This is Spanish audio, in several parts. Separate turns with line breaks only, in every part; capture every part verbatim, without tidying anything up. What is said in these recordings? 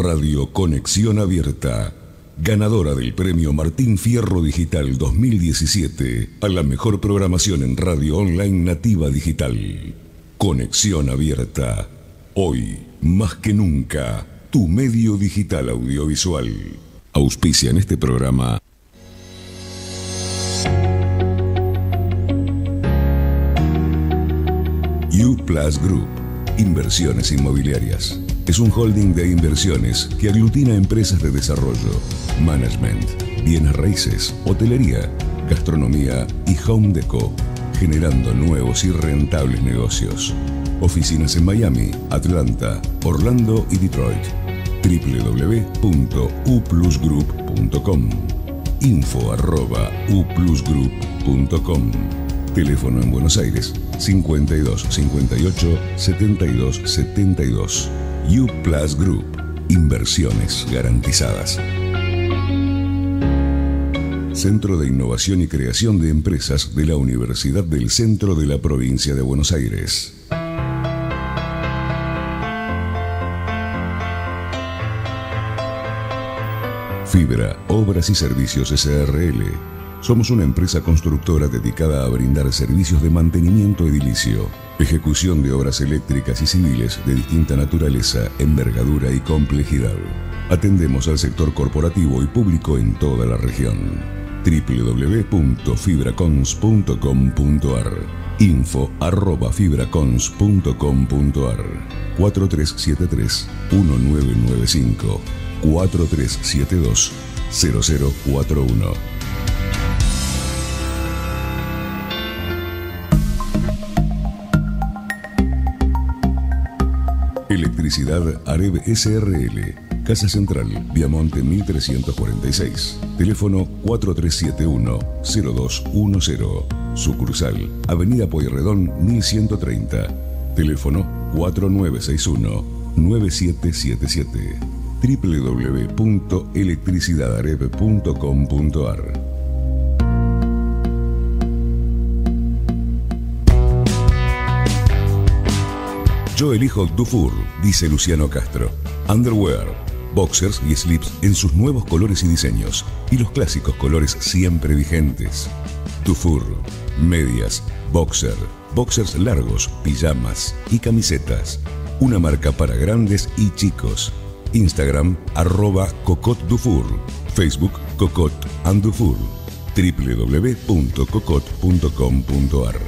Radio Conexión Abierta, ganadora del premio Martín Fierro Digital dos mil diecisiete a la mejor programación en radio online nativa digital. Conexión Abierta, hoy más que nunca, tu medio digital audiovisual. Auspicia en este programa U Plus Group, Inversiones Inmobiliarias. Es un holding de inversiones que aglutina empresas de desarrollo, management, bienes raíces, hotelería, gastronomía y home deco, generando nuevos y rentables negocios. Oficinas en Miami, Atlanta, Orlando y Detroit. w w w punto u plus group punto com. Info arroba u plus group punto com. Teléfono en Buenos Aires cincuenta y dos cincuenta y ocho setenta y dos setenta y dos. U Plus Group, inversiones garantizadas. Centro de Innovación y Creación de Empresas de la Universidad del Centro de la Provincia de Buenos Aires. Fibra, Obras y Servicios S R L. Somos una empresa constructora dedicada a brindar servicios de mantenimiento edilicio, ejecución de obras eléctricas y civiles de distinta naturaleza, envergadura y complejidad. Atendemos al sector corporativo y público en toda la región. w w w punto fibracons punto com punto a r. Info arroba fibracons punto com punto a r. cuatro tres siete tres uno nueve nueve cinco cuatro tres siete dos cero cero cuatro uno. Electricidad Areb S R L, Casa Central, Viamonte mil trescientos cuarenta y seis. Teléfono cuatro tres siete uno cero dos uno cero. Sucursal, Avenida Pueyrredón mil ciento treinta. Teléfono cuatro nueve seis uno nueve siete siete siete. w w w punto electricidad areb punto com punto a r. Yo elijo Dufour, dice Luciano Castro. Underwear, boxers y slips en sus nuevos colores y diseños, y los clásicos colores siempre vigentes. Dufour, medias, boxer, boxers largos, pijamas y camisetas. Una marca para grandes y chicos. Instagram, arroba Cocot Dufour. Facebook, Cocot and Dufour. w w w punto cocot punto com punto a r.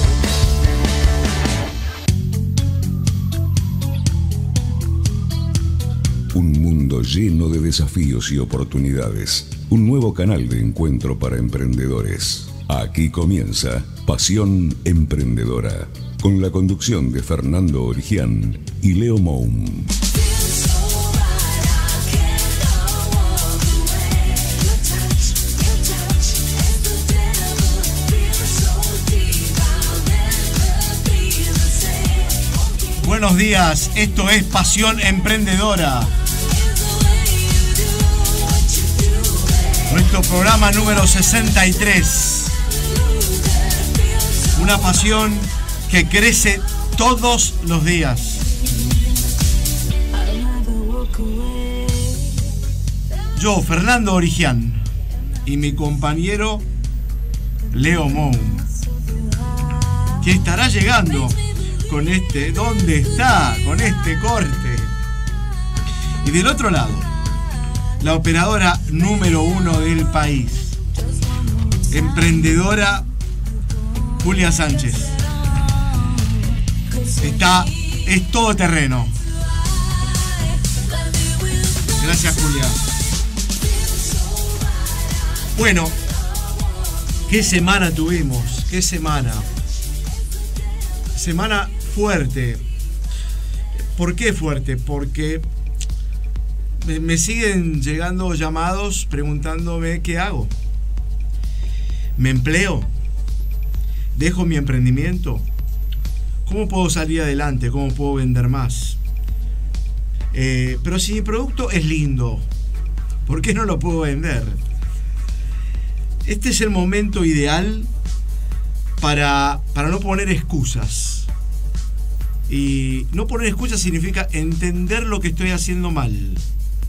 Un mundo lleno de desafíos y oportunidades. Un nuevo canal de encuentro para emprendedores. Aquí comienza Pasión Emprendedora, con la conducción de Fernando Origian y Leo Moum.
Buenos días, esto es Pasión Emprendedora. Nuestro programa número sesenta y tres. Una pasión que crece todos los días. Yo, Fernando Origian, y mi compañero Leo Moum, que estará llegando con este, ¿dónde está? Con este corte. Y del otro lado, la operadora número uno del país, emprendedora Julia Sánchez. Está, es todo terreno. Gracias, Julia. Bueno, ¿qué semana tuvimos? ¿Qué semana? Semana fuerte. ¿Por qué fuerte? Porque me siguen llegando llamados preguntándome qué hago. ¿Me empleo? ¿Dejo mi emprendimiento? ¿Cómo puedo salir adelante? ¿Cómo puedo vender más? Eh, pero si mi producto es lindo, ¿por qué no lo puedo vender? Este es el momento ideal para, para no poner excusas. Y no poner excusas significa entender lo que estoy haciendo mal.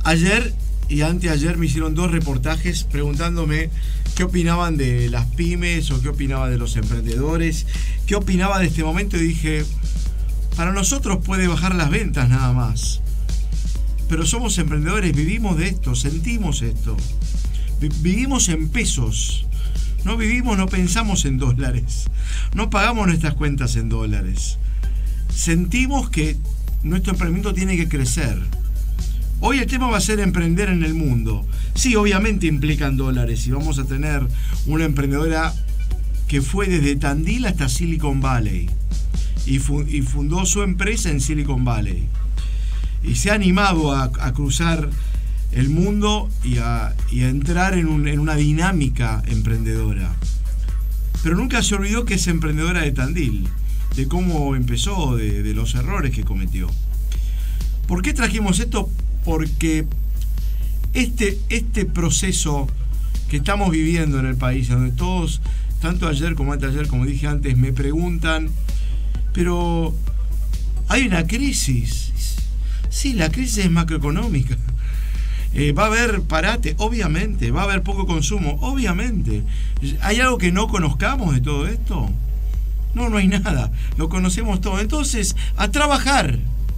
Ayer y anteayer me hicieron dos reportajes preguntándome qué opinaban de las pymes o qué opinaba de los emprendedores, qué opinaba de este momento, y dije, para nosotros puede bajar las ventas nada más, pero somos emprendedores, vivimos de esto, sentimos esto, vivimos en pesos, no vivimos, no pensamos en dólares, no pagamos nuestras cuentas en dólares, sentimos que nuestro emprendimiento tiene que crecer. Hoy el tema va a ser emprender en el mundo. Sí, obviamente implican dólares, y vamos a tener una emprendedora que fue desde Tandil hasta Silicon Valley y, fu- y fundó su empresa en Silicon Valley y se ha animado a, a cruzar el mundo y a, y a entrar en, un, en una dinámica emprendedora. Pero nunca se olvidó que es emprendedora de Tandil, de cómo empezó, de, de los errores que cometió. ¿Por qué trajimos esto? Porque este, este proceso que estamos viviendo en el país, donde todos, tanto ayer como anteayer, como dije antes, me preguntan, pero hay una crisis. Sí, la crisis es macroeconómica. Eh, va a haber parate, obviamente. Va a haber poco consumo, obviamente. ¿Hay algo que no conozcamos de todo esto? No, no hay nada. Lo conocemos todo. Entonces, a trabajar.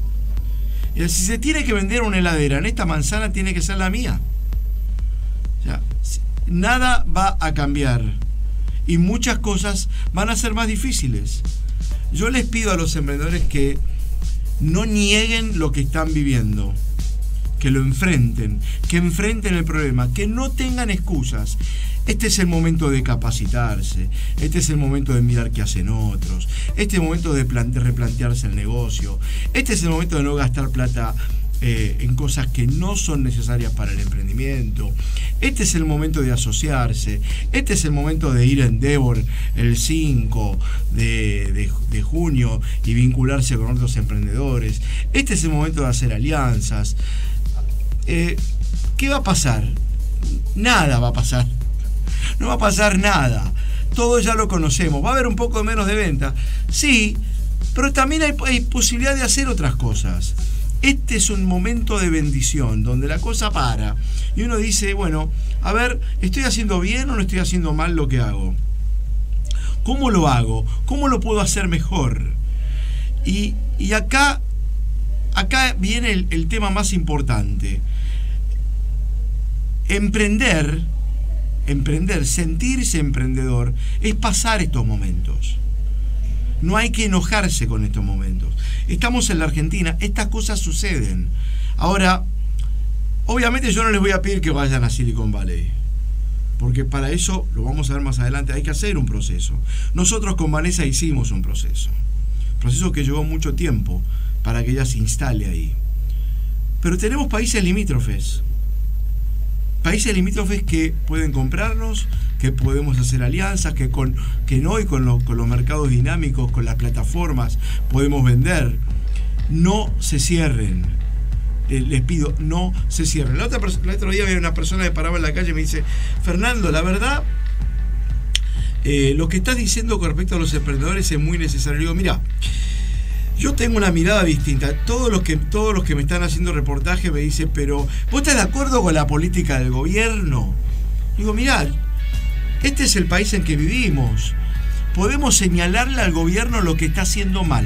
Si se tiene que vender una heladera en esta manzana, tiene que ser la mía. O sea, nada va a cambiar y muchas cosas van a ser más difíciles. Yo les pido a los emprendedores que no nieguen lo que están viviendo, que lo enfrenten, que enfrenten el problema, que no tengan excusas. Este es el momento de capacitarse, este es el momento de mirar qué hacen otros, este es el momento de, plan- de replantearse el negocio, este es el momento de no gastar plata eh, en cosas que no son necesarias para el emprendimiento, este es el momento de asociarse, este es el momento de ir a Endeavor el cinco de, de, de junio y vincularse con otros emprendedores, este es el momento de hacer alianzas. Eh, ¿Qué va a pasar? Nada va a pasar. No va a pasar nada. Todo ya lo conocemos. ¿Va a haber un poco menos de venta? Sí, pero también hay, hay posibilidad de hacer otras cosas. Este es un momento de bendición, donde la cosa para. Y uno dice, bueno, a ver, ¿estoy haciendo bien o no estoy haciendo mal lo que hago? ¿Cómo lo hago? ¿Cómo lo puedo hacer mejor? Y, y acá, acá viene el, el tema más importante. Emprender... Emprender, sentirse emprendedor, es pasar estos momentos. No hay que enojarse con estos momentos. Estamos en la Argentina, estas cosas suceden. Ahora, obviamente yo no les voy a pedir que vayan a Silicon Valley, porque para eso, lo vamos a ver más adelante, hay que hacer un proceso. Nosotros con Vanessa hicimos un proceso. Proceso que llevó mucho tiempo para que ella se instale ahí. Pero tenemos países limítrofes. Países limítrofes que pueden comprarnos, que podemos hacer alianzas, que con que no y con, lo, con los mercados dinámicos, con las plataformas, podemos vender. No se cierren. Eh, les pido, no se cierren. La otra, el otro día había una persona que paraba en la calle y me dice, Fernando, la verdad, eh, lo que estás diciendo con respecto a los emprendedores es muy necesario. Le digo, mira, yo tengo una mirada distinta. Todos los que, todos los que me están haciendo reportaje me dicen, pero ¿vos estás de acuerdo con la política del gobierno? Digo, mirá, este es el país en que vivimos. Podemos señalarle al gobierno lo que está haciendo mal,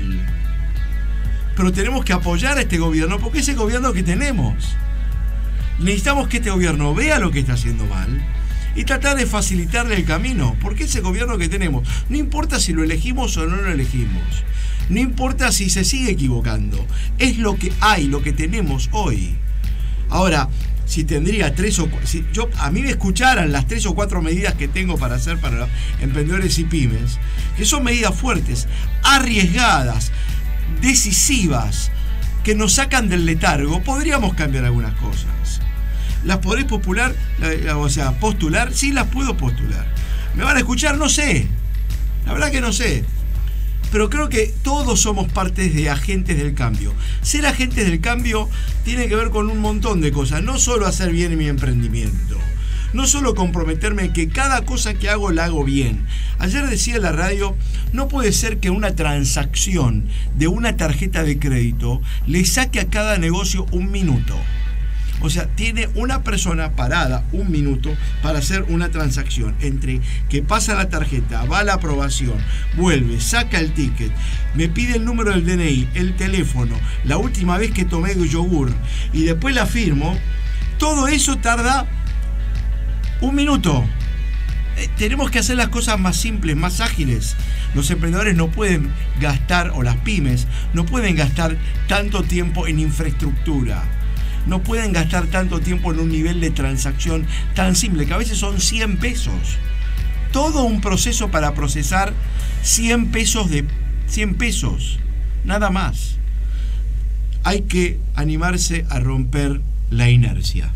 pero tenemos que apoyar a este gobierno porque es el gobierno que tenemos. Necesitamos que este gobierno vea lo que está haciendo mal y tratar de facilitarle el camino, porque es el gobierno que tenemos. No importa si lo elegimos o no lo elegimos. No importa si se sigue equivocando. Es lo que hay, lo que tenemos hoy. Ahora, si tendría tres o cuatro... Si yo, a mí me escucharan las tres o cuatro medidas que tengo para hacer para los emprendedores y pymes, que son medidas fuertes, arriesgadas, decisivas, que nos sacan del letargo, podríamos cambiar algunas cosas. ¿Las podré popular, o sea, postular? Sí, las puedo postular. ¿Me van a escuchar? No sé. La verdad que no sé. Pero creo que todos somos partes de agentes del cambio. Ser agentes del cambio tiene que ver con un montón de cosas. No solo hacer bien mi emprendimiento. No solo comprometerme en que cada cosa que hago la hago bien. Ayer decía en la radio, no puede ser que una transacción de una tarjeta de crédito le saque a cada negocio un minuto. O sea, tiene una persona parada un minuto para hacer una transacción. Entre que pasa la tarjeta, va a la aprobación, vuelve, saca el ticket, me pide el número del D N I, el teléfono, la última vez que tomé yogur y después la firmo, todo eso tarda un minuto. Eh, tenemos que hacer las cosas más simples, más ágiles. Los emprendedores no pueden gastar, o las pymes, no pueden gastar tanto tiempo en infraestructura. No pueden gastar tanto tiempo en un nivel de transacción tan simple, que a veces son cien pesos. Todo un proceso para procesar cien pesos de cien pesos, nada más. Hay que animarse a romper la inercia.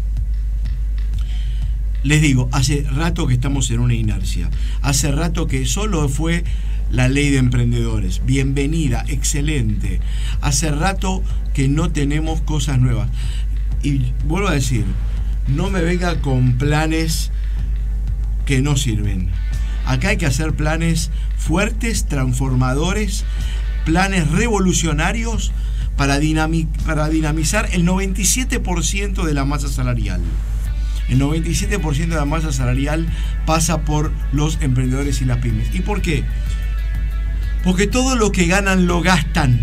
Les digo, hace rato que estamos en una inercia. Hace rato que solo fue la ley de emprendedores. Bienvenida, excelente. Hace rato que no tenemos cosas nuevas. Y vuelvo a decir, no me venga con planes que no sirven. Acá hay que hacer planes fuertes, transformadores, planes revolucionarios para, dinami- para dinamizar el noventa y siete por ciento de la masa salarial. El noventa y siete por ciento de la masa salarial pasa por los emprendedores y las pymes. ¿Y por qué? Porque todo lo que ganan lo gastan.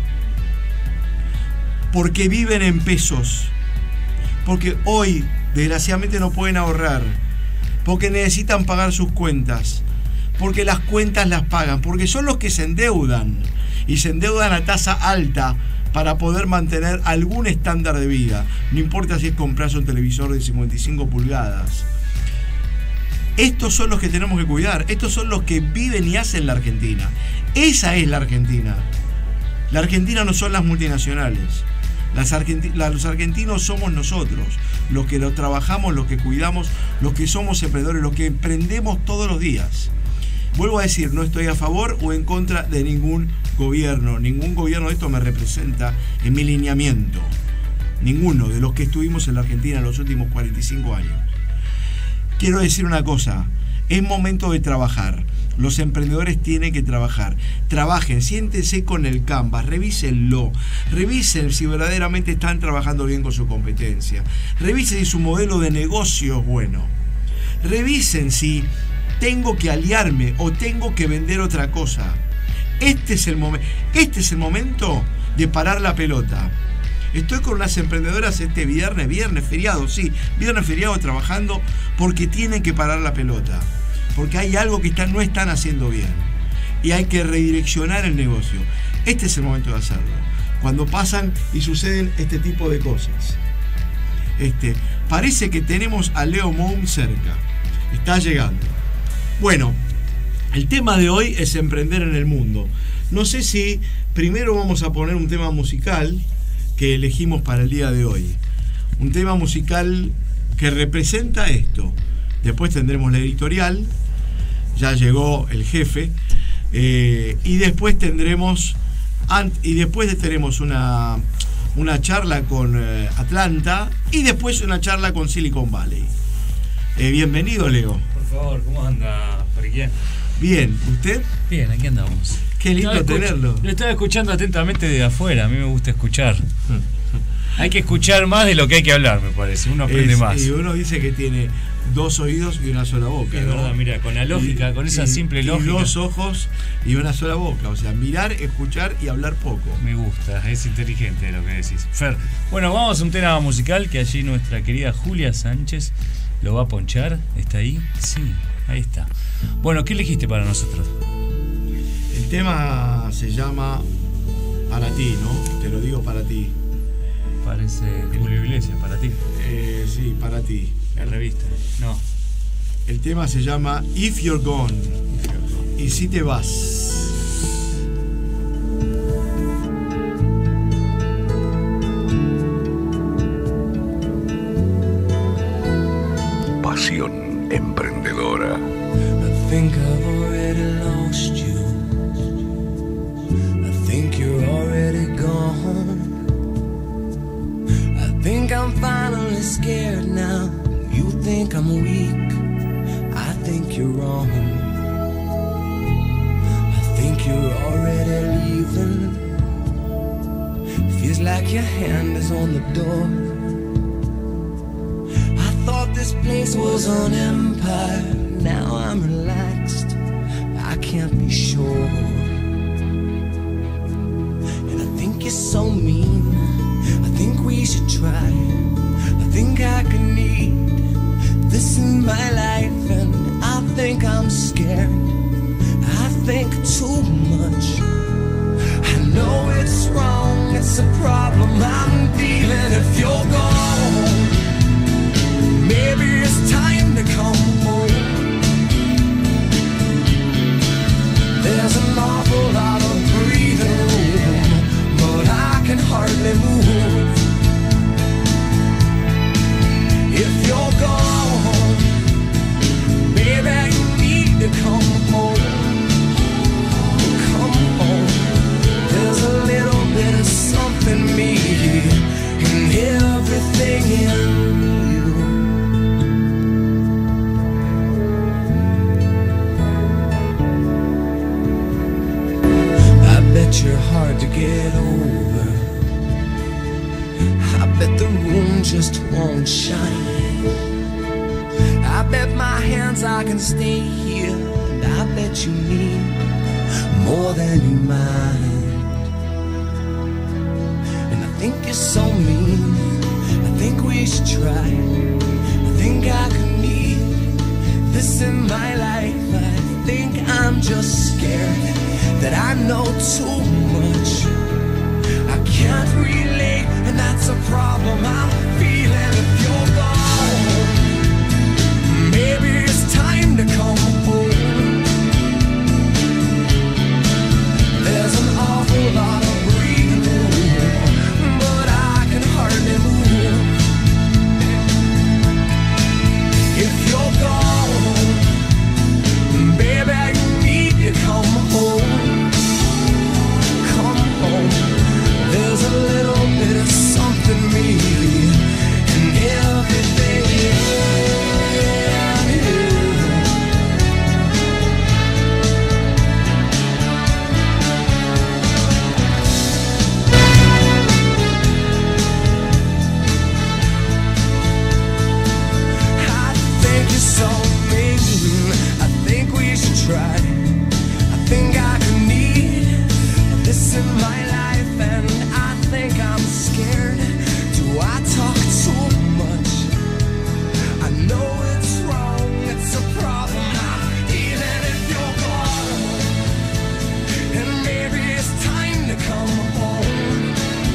Porque viven en pesos. Porque hoy, desgraciadamente, no pueden ahorrar. Porque necesitan pagar sus cuentas. Porque las cuentas las pagan. Porque son los que se endeudan. Y se endeudan a tasa alta para poder mantener algún estándar de vida. No importa si es comprarse un televisor de cincuenta y cinco pulgadas. Estos son los que tenemos que cuidar. Estos son los que viven y hacen la Argentina. Esa es la Argentina. La Argentina no son las multinacionales. Las argenti- la, los argentinos somos nosotros, los que lo trabajamos, los que cuidamos, los que somos emprendedores, los que emprendemos todos los días. Vuelvo a decir, no estoy a favor o en contra de ningún gobierno. Ningún gobierno de esto me representa en mi lineamiento. Ninguno de los que estuvimos en la Argentina en los últimos cuarenta y cinco años. Quiero decir una cosa, es momento de trabajar. Los emprendedores tienen que trabajar. Trabajen, siéntense con el Canvas, revísenlo. Revisen si verdaderamente están trabajando bien con su competencia. Revisen si su modelo de negocio es bueno. Revisen si tengo que aliarme o tengo que vender otra cosa. Este es el momento, este es el momento de parar la pelota. Estoy con unas emprendedoras este viernes, viernes feriado, sí, viernes feriado trabajando porque tienen que parar la pelota. Porque hay algo que están, no están haciendo bien. Y hay que redireccionar el negocio. Este es el momento de hacerlo. Cuando pasan y suceden este tipo de cosas. Este, parece que tenemos a Leo Moon cerca. Está llegando. Bueno, el tema de hoy es emprender en el mundo. No sé si primero vamos a poner un tema musical que elegimos para el día de hoy. Un tema musical que representa esto. Después tendremos la editorial. Ya llegó el jefe. Eh, y después tendremos y después tenemos una, una charla con eh, Atlanta. Y después una charla con Silicon Valley. Eh, bienvenido, Leo.
Por favor, ¿cómo anda, Pariquián?
Bien, ¿usted?
Bien, aquí andamos.
Qué lindo
estaba
tenerlo.
Lo estaba escuchando atentamente de afuera, a mí me gusta escuchar. Hay que escuchar más de lo que hay que hablar, me parece, uno aprende
es,
más.
Y uno dice que tiene dos oídos y una sola boca.
Es
¿no?
verdad, mira, con la lógica,
y,
con esa
y,
simple lógica.
Y dos ojos y una sola boca, o sea, mirar, escuchar y hablar poco.
Me gusta, es inteligente lo que decís. Fer, bueno, vamos a un tema musical que allí nuestra querida Julia Sánchez lo va a ponchar. ¿Está ahí? Sí, ahí está. Bueno, ¿qué elegiste para nosotros?
El tema se llama Para ti, ¿no? Te lo digo para ti.
Parece Julio Iglesias, para ti.
Eh, sí, para ti.
La revista, no.
El tema se llama If You're Gone. If You're Gone. Y si te vas.
Pasión emprendedora.
I think I've already lost you. I think you're already gone. I think I'm finally scared now. You think I'm weak. I think you're wrong. I think you're already leaving. Feels like your hand is on the door. place was an empire. Now I'm relaxed, I can't be sure. And I think you're so mean, I think we should try. I think I could need this in my life. And I think I'm scared, I think too much. I know it's wrong, it's a problem I'm dealing. If you're gone, maybe it's time to come home. There's an awful lot of breathing room, but I can hardly move. If you're gone, baby, you need to come home. Come home. There's a little bit of something me and everything in you. I bet you're hard to get over. I bet the room just won't shine. I bet my hands I can stay here, and I bet you need more than you mind. And I think you're so mean, I think we should try. I think I could need this in my life. I think I'm just scared that I know too much. I can't relate, and that's a problem I'm feeling. If you're gone, maybe it's time to come home. There's an awful lot of breathing room, but I can hardly move. If you're gone, baby, you need to come home. Come home. There's a little bit of something me and everything in you. I think you're so mean, I think we should try. I think I could need this in my life, and I think I'm scared. Do I talk too much? I know it's wrong, it's a problem. Even if you're gone, and maybe it's time to come home.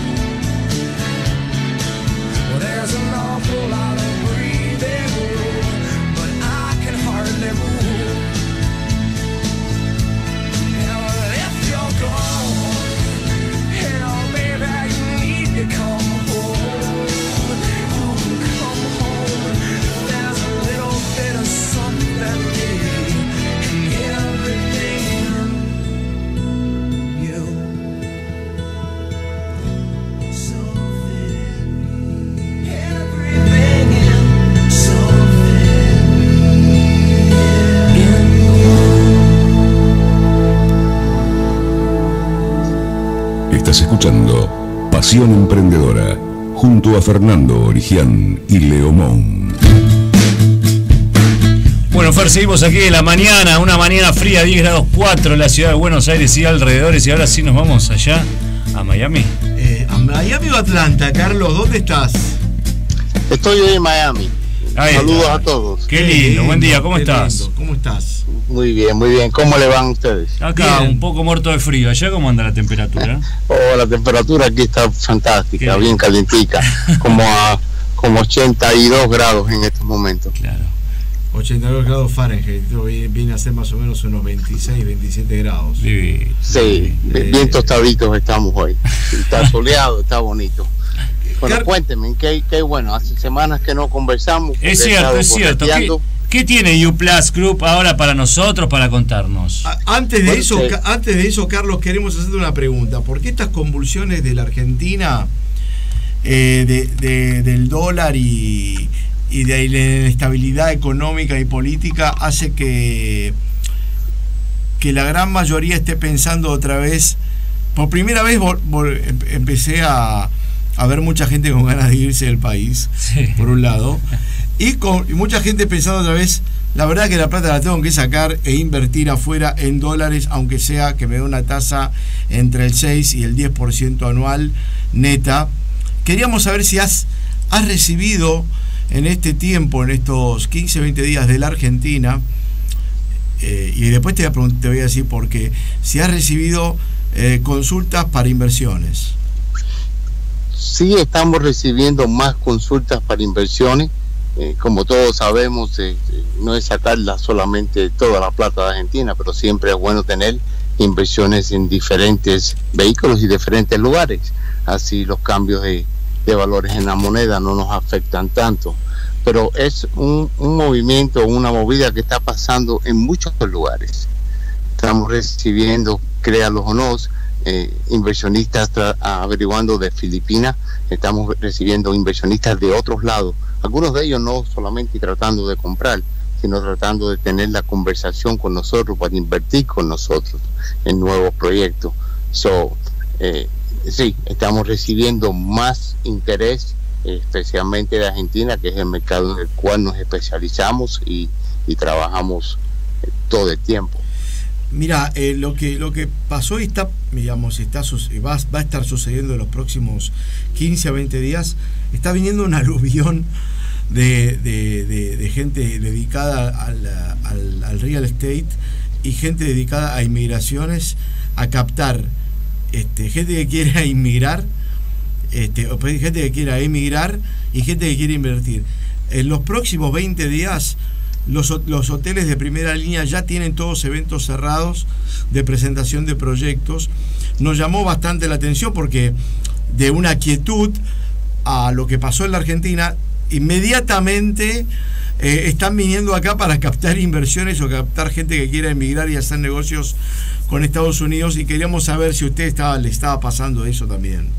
Well, there's an awful lot of breathing room, but I can hardly move. Yeah, well, if you're gone, hell, baby, you need to come home. You can come home. There's a little bit of something in everything in you. Something, everything in something in you.
Estás escuchando Pasión Emprendedora junto a Fernando Origian y Leo Mon.
Bueno, Fer, seguimos aquí de la mañana, una mañana fría, diez grados cuatro en la ciudad de Buenos Aires y alrededores, y ahora sí nos vamos allá a Miami.
Eh, ¿A Miami o Atlanta, Carlos? ¿Dónde estás?
Estoy hoy en Miami.
Ahí
Saludos
está.
a todos.
Qué lindo, buen día, ¿cómo
qué
estás?
lindo. ¿Cómo estás?
Muy bien, muy bien. ¿Cómo le van ustedes?
Acá
Bien.
un poco muerto de frío, ¿allá cómo anda la temperatura?
Oh, la temperatura aquí está fantástica,
Qué
bien calientica, como a como ochenta y dos grados en estos momentos.
Claro.
ochenta y dos grados Fahrenheit, esto viene a ser más o menos unos veintiséis, veintisiete grados.
Divino.
Sí,
Eh,
bien tostaditos estamos hoy. Está soleado, está bonito. Bueno,
Car-
cuénteme, ¿qué, qué bueno? Hace semanas que no conversamos. porque
Es
he
cierto,
estado
es cierto. ¿Qué,
correteando.
qué tiene U Plus Group ahora para nosotros, para contarnos?
A- Antes de,
Bueno,
eso,
sí.
Ca- antes de eso, Carlos, queremos hacerte una pregunta. ¿Por qué estas convulsiones de la Argentina, eh, de, de- del dólar y, y de la inestabilidad económica y política hace que, que la gran mayoría esté pensando otra vez? Por primera vez vol- vol- em- empecé a, a ver mucha gente con ganas de irse del país,
Sí.
por un lado. Y, con, y mucha gente pensando otra vez, la verdad que la plata la tengo que sacar e invertir afuera en dólares, aunque sea que me dé una tasa entre el seis y el diez por ciento anual neta. Queríamos saber si has, has recibido en este tiempo, en estos quince, veinte días de la Argentina, eh, y después te voy, a te voy a decir por qué, si has recibido eh, consultas para inversiones.
Sí, estamos recibiendo más consultas para inversiones. Eh, como todos sabemos, eh, no es sacarla solamente toda la plata de Argentina, pero siempre es bueno tener inversiones en diferentes vehículos y diferentes lugares. Así los cambios de, de valores en la moneda no nos afectan tanto. Pero es un, un movimiento, una movida que está pasando en muchos lugares. Estamos recibiendo, créalos o no, eh, inversionistas averiguando de Filipinas, estamos recibiendo inversionistas de otros lados. Algunos de ellos no solamente tratando de comprar, sino tratando de tener la conversación con nosotros para invertir con nosotros en nuevos proyectos. So, eh, sí, estamos recibiendo más interés, especialmente de Argentina, que es el mercado en el cual nos especializamos y, y trabajamos eh, todo el tiempo.
Mira, eh, lo que lo que pasó y está, digamos, está va, va a estar sucediendo en los próximos quince a veinte días. Está viniendo un aluvión de, de, de, de gente dedicada al, al, al real estate y gente dedicada a inmigraciones, a captar este, gente que quiere inmigrar, este, gente que quiera emigrar y gente que quiere invertir. En los próximos veinte días Los, los hoteles de primera línea ya tienen todos eventos cerrados de presentación de proyectos. Nos llamó bastante la atención porque de una quietud a lo que pasó en la Argentina, inmediatamente eh, están viniendo acá para captar inversiones o captar gente que quiera emigrar y hacer negocios con Estados Unidos, y queríamos saber si a usted estaba, le estaba pasando eso también.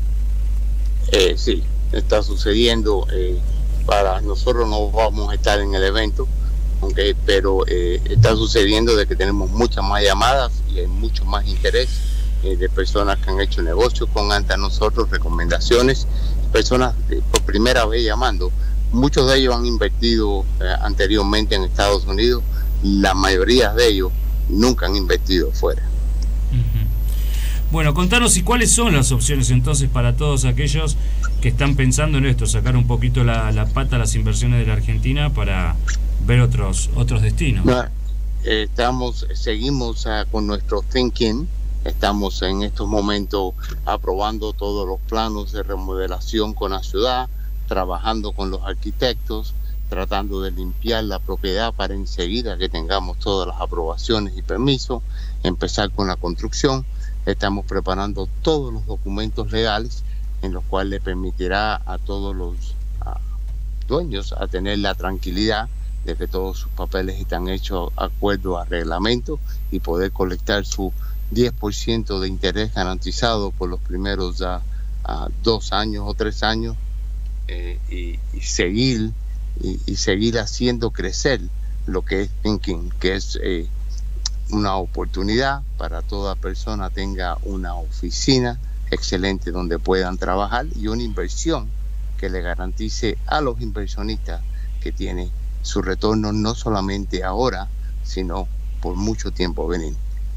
Eh, sí, está sucediendo. Eh, para nosotros no vamos a estar en el evento, Okay, pero eh, está sucediendo de que tenemos muchas más llamadas y hay mucho más interés eh, de personas que han hecho negocios con ante nosotros, recomendaciones, personas eh, por primera vez llamando. Muchos de ellos han invertido eh, anteriormente en Estados Unidos, la mayoría de ellos nunca han invertido fuera.
Uh-huh. Bueno, contanos y cuáles son las opciones entonces para todos aquellos que están pensando en esto, sacar un poquito la, la pata a las inversiones de la Argentina para ver otros otros destinos.
No, eh, estamos, seguimos uh, con nuestro thinking. Estamos en estos momentos aprobando todos los planos de remodelación con la ciudad, trabajando con los arquitectos, tratando de limpiar la propiedad para enseguida que tengamos todas las aprobaciones y permisos, empezar con la construcción. Estamos preparando todos los documentos legales en los cuales le permitirá a todos los uh, dueños a tener la tranquilidad de que todos sus papeles están hechos de acuerdo a reglamento y poder colectar su diez por ciento de interés garantizado por los primeros uh, uh, dos años o tres años eh, y, y seguir y, y seguir haciendo crecer lo que es Thinking, que es eh, una oportunidad para toda persona tenga una oficina excelente donde puedan trabajar y una inversión que le garantice a los inversionistas que tiene su retorno no solamente ahora, sino por mucho tiempo venir.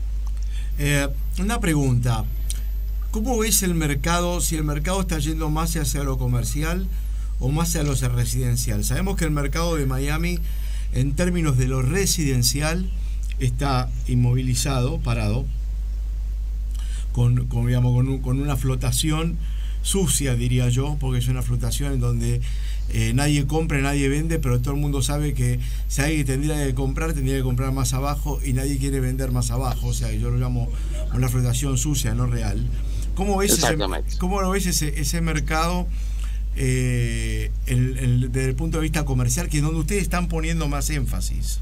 Eh, una pregunta, ¿cómo ves el mercado, si el mercado está yendo más hacia lo comercial o más hacia lo residencial? Sabemos que el mercado de Miami, en términos de lo residencial, está inmovilizado, parado, con, con, digamos, con, un, con una flotación sucia, diría yo, porque es una flotación en donde eh, nadie compra, nadie vende, pero todo el mundo sabe que si alguien tendría que comprar, tendría que comprar más abajo y nadie quiere vender más abajo. O sea, yo lo llamo una flotación sucia, no real. ¿Cómo ves ese, cómo lo ves ese, ese mercado eh, el, el, desde el punto de vista comercial, que es donde ustedes están poniendo más énfasis?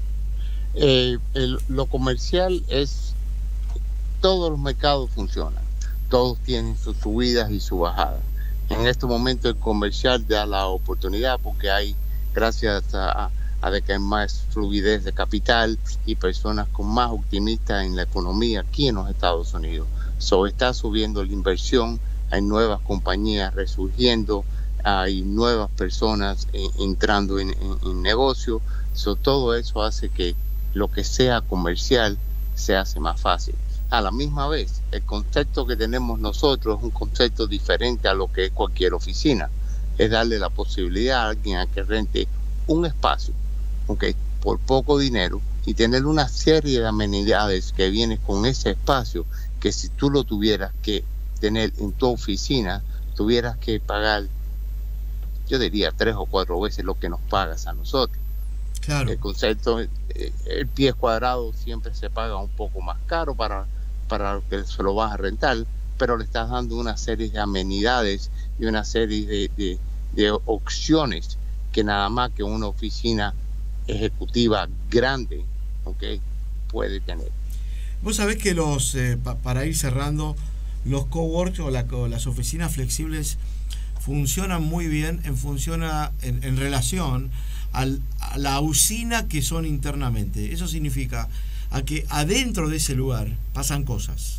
Eh, el, lo comercial es, todos los mercados funcionan, todos tienen sus subidas y sus bajadas. En este momento el comercial da la oportunidad porque hay, gracias a, a de que hay más fluidez de capital y personas con más optimistas en la economía aquí en los Estados Unidos. So, está subiendo la inversión, hay nuevas compañías resurgiendo, hay nuevas personas eh, entrando en, en, en negocio. So, todo eso hace que lo que sea comercial se hace más fácil. A la misma vez, el concepto que tenemos nosotros es un concepto diferente a lo que es cualquier oficina. Es darle la posibilidad a alguien a que rente un espacio, ¿okay?, por poco dinero, y tener una serie de amenidades que vienen con ese espacio, que si tú lo tuvieras que tener en tu oficina, tuvieras que pagar, yo diría, tres o cuatro veces lo que nos pagas a nosotros.
Claro.
El concepto, eh, el pie cuadrado siempre se paga un poco más caro para, para lo que se lo vas a rentar, pero le estás dando una serie de amenidades y una serie de, de, de opciones que nada más que una oficina ejecutiva grande, ¿okay?, puede tener.
Vos sabés que los, eh, pa, para ir cerrando, los cowork o, la, o las oficinas flexibles funcionan muy bien en, funciona en, en relación al, a la usina que son internamente. Eso significa a que adentro de ese lugar pasan cosas.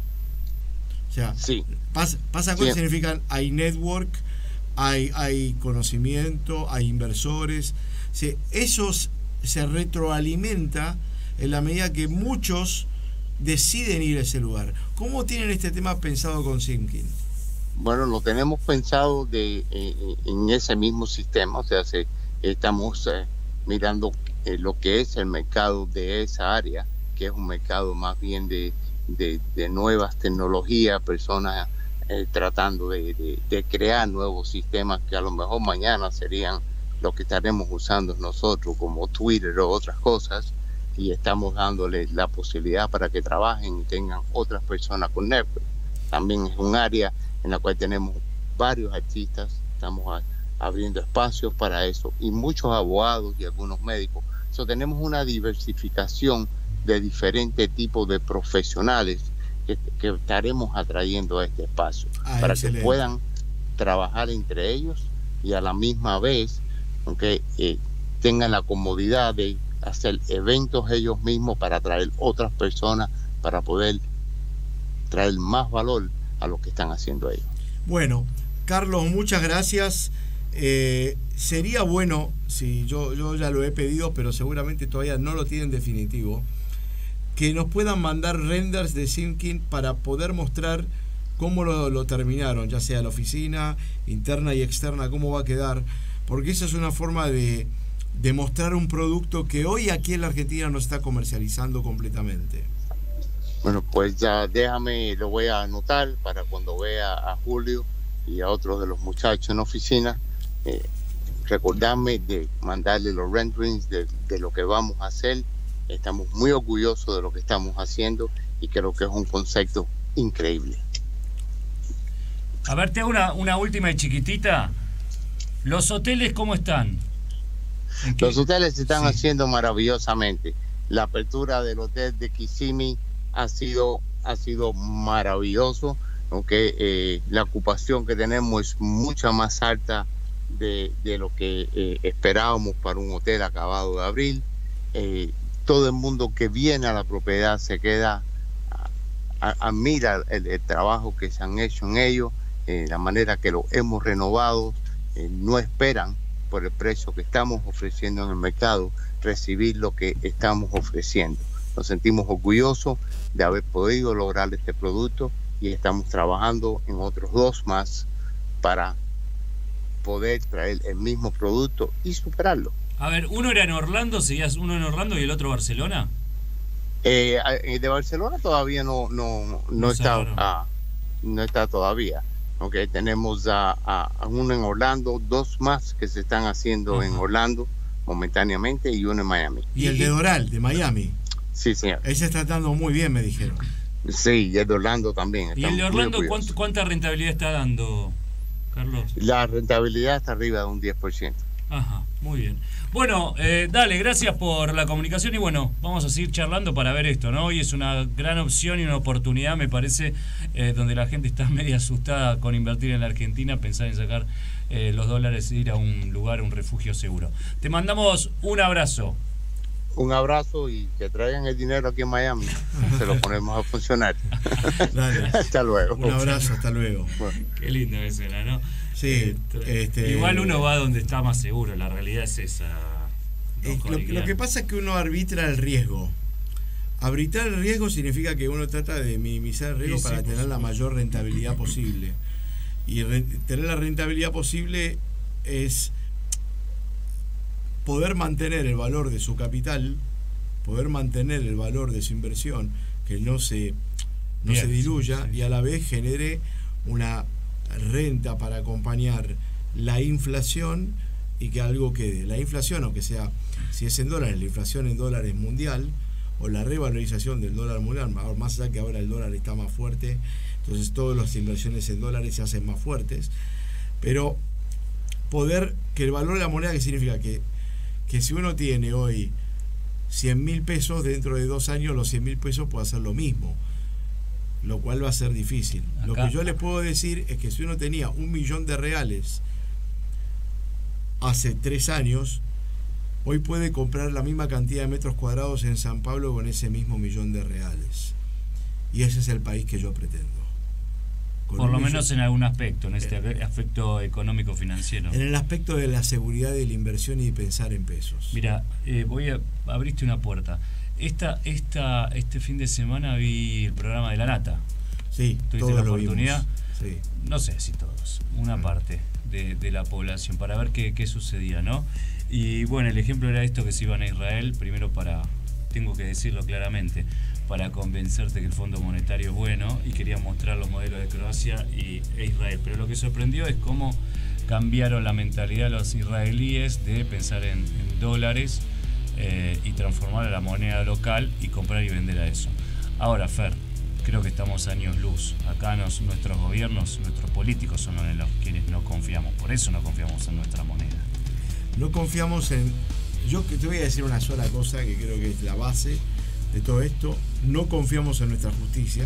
O sea,
sí.
pas, pasan cosas,
sí.
significan hay network, hay, hay conocimiento, hay inversores. O sea, eso se retroalimenta en la medida que muchos deciden ir a ese lugar. ¿Cómo tienen este tema pensado con Thinking?
Bueno, lo tenemos pensado de eh, en ese mismo sistema, o sea, se, estamos eh, mirando eh, lo que es el mercado de esa área, que es un mercado más bien de, de, de nuevas tecnologías, personas eh, tratando de, de, de crear nuevos sistemas que a lo mejor mañana serían lo que estaremos usando nosotros, como Twitter o otras cosas, y estamos dándoles la posibilidad para que trabajen y tengan otras personas con network. También es un área en la cual tenemos varios artistas, estamos a, abriendo espacios para eso, y muchos abogados y algunos médicos. So, tenemos una diversificación de diferentes tipos de profesionales que, que estaremos atrayendo a este espacio,
ah,
para
excelente.
que puedan trabajar entre ellos y a la misma vez, aunque eh, tengan la comodidad de hacer eventos ellos mismos para atraer otras personas, para poder traer más valor a lo que están haciendo ellos.
Bueno, Carlos, muchas gracias. Eh, sería bueno, si yo, yo ya lo he pedido, pero seguramente todavía no lo tienen definitivo, que nos puedan mandar renders de Thinking para poder mostrar cómo lo, lo terminaron, ya sea la oficina interna y externa, cómo va a quedar, porque esa es una forma de, de mostrar un producto que hoy aquí en la Argentina no está comercializando completamente.
Bueno, pues ya déjame, lo voy a anotar para cuando vea a Julio y a otros de los muchachos en la oficina, eh, recordarme de mandarle los renderings de, de lo que vamos a hacer. Estamos muy orgullosos de lo que estamos haciendo y creo que es un concepto increíble.
A ver, te hago una, una última y chiquitita. ¿Los hoteles cómo están?
Los hoteles se están
sí.
haciendo maravillosamente. La apertura del hotel de Kissimmee ha sido, ha sido maravilloso, aunque eh, la ocupación que tenemos es mucha más alta de, de lo que eh, esperábamos para un hotel acabado de abrir. Eh, todo el mundo que viene a la propiedad se queda, admira el, el trabajo que se han hecho en ello, eh, la manera que lo hemos renovado. Eh, no esperan por el precio que estamos ofreciendo en el mercado recibir lo que estamos ofreciendo. Nos sentimos orgullosos de haber podido lograr este producto y estamos trabajando en otros dos más para poder traer el mismo producto y superarlo.
A ver, uno era en Orlando, seguías uno en Orlando y el otro Barcelona.
Eh, de Barcelona todavía no no no, no está uh, no está todavía. Okay, tenemos a, a, a uno en Orlando, dos más que se están haciendo uh-huh. en Orlando momentáneamente y uno en Miami.
¿Y el de Doral, de Miami?
Sí, señor.
Ese está tratando muy bien, me dijeron.
Sí, y el de Orlando también.
¿Y el de Orlando ¿cuánto, cuánta rentabilidad está dando, Carlos?
La rentabilidad está arriba de un diez por ciento.
Ajá, muy bien. Bueno, eh, dale, gracias por la comunicación y bueno, vamos a seguir charlando para ver esto, ¿no? Hoy es una gran opción y una oportunidad, me parece, eh, donde la gente está media asustada con invertir en la Argentina, pensar en sacar eh, los dólares e ir a un lugar, un refugio seguro. Te mandamos un abrazo.
un abrazo y que traigan el dinero aquí en Miami. Se lo ponemos a funcionar.
Dale.
Hasta luego.
Un abrazo, hasta luego.
Bueno.
Qué lindo eso era, ¿no?
Sí,
Este,
este,
igual uno va donde está más seguro, la realidad es esa.
Eh, lo, lo que pasa es que uno arbitra el riesgo. Arbitrar el riesgo significa que uno trata de minimizar el riesgo
Sí, sí,
para
por
tener la
supuesto.
mayor rentabilidad posible. Y re- tener la rentabilidad posible es poder mantener el valor de su capital, poder mantener el valor de su inversión, que no se, no
Bien,
se diluya,
sí, sí.
y a la vez genere una renta para acompañar la inflación y que algo quede. La inflación, aunque sea, si es en dólares, la inflación en dólares mundial, o la revalorización del dólar mundial, más allá que ahora el dólar está más fuerte, entonces todas las inversiones en dólares se hacen más fuertes, pero poder, que el valor de la moneda, ¿qué significa? Que, que si uno tiene hoy cien mil pesos, dentro de dos años los cien mil pesos puede hacer lo mismo, lo cual va a ser difícil.
Acá.
Lo que yo les puedo decir es que si uno tenía un millón de reales hace tres años, hoy puede comprar la misma cantidad de metros cuadrados en San Pablo con ese mismo millón de reales. Y ese es el país que yo pretendo. Con
Por
un
lo
millón-
menos en algún aspecto, en este aspecto económico financiero.
en el aspecto de la seguridad de la inversión y de pensar en pesos.
Mira, eh, voy a abriste una puerta. Esta, esta, este fin de semana vi el programa de La Nata.
Sí,
¿Tuviste
todos
la
lo
oportunidad?
vimos. Sí.
No sé si todos, una
Mm.
parte de, de la población, para ver qué, qué sucedía, ¿no? Y bueno, el ejemplo era esto, que se iban a Israel, primero para, tengo que decirlo claramente, para convencerte que el Fondo Monetario es bueno, y quería mostrar los modelos de Croacia y, e Israel. Pero lo que sorprendió es cómo cambiaron la mentalidad de los israelíes de pensar en, en dólares eh, y transformar a la moneda local y comprar y vender a eso. Ahora, Fer, creo que estamos años luz. Acá nos, nuestros gobiernos, nuestros políticos son los quienes no confiamos. Por eso no confiamos en nuestra moneda.
No confiamos en... Yo que te voy a decir una sola cosa que creo que es la base de todo esto. No confiamos en nuestra justicia.